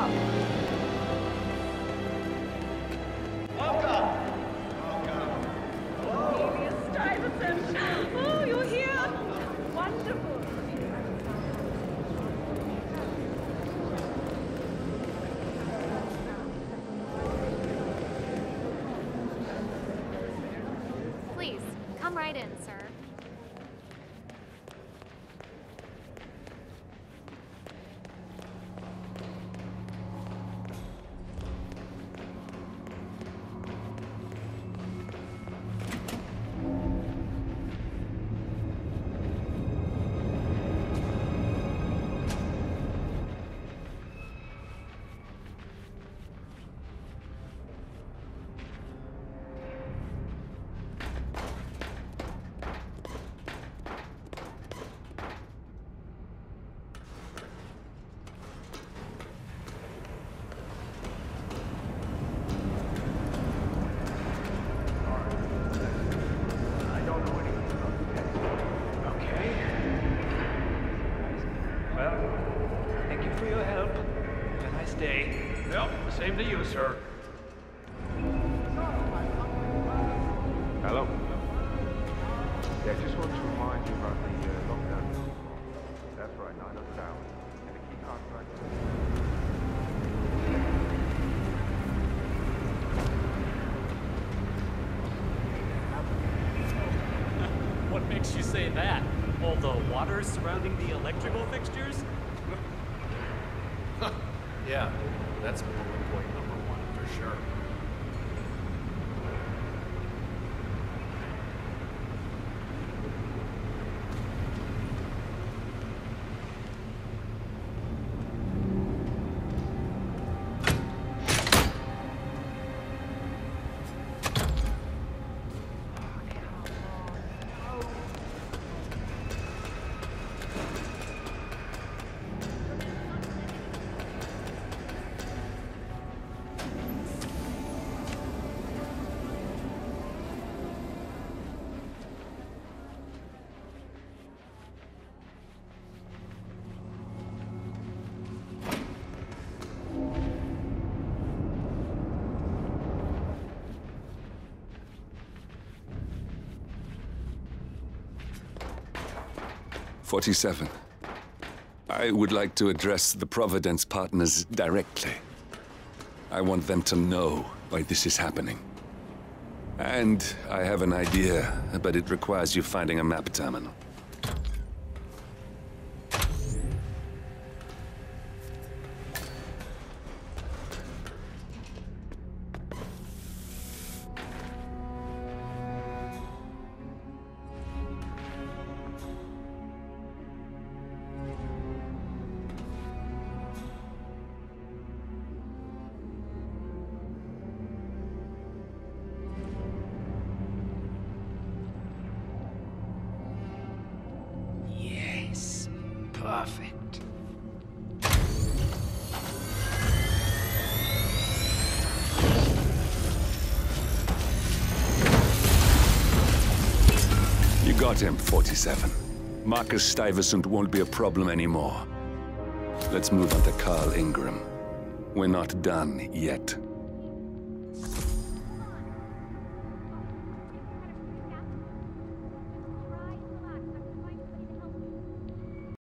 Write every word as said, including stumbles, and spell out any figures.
up. Welcome! Welcome! Stuyvesant! Oh, you're here! Wonderful! Please, come right in, sir. Same to you, sir. Hello. Yeah, I just want to remind you about the uh, lockdown. That's right, nine oh down. And the key card's right there. What makes you say that? All the water surrounding the electrical fixtures? Yeah, that's bullet point number one for sure. forty-seven. I would like to address the Providence partners directly. I want them to know why this is happening. And I have an idea, but it requires you finding a map terminal. Perfect. You got him, forty-seven. Marcus Stuyvesant won't be a problem anymore. Let's move on to Carl Ingram. We're not done yet.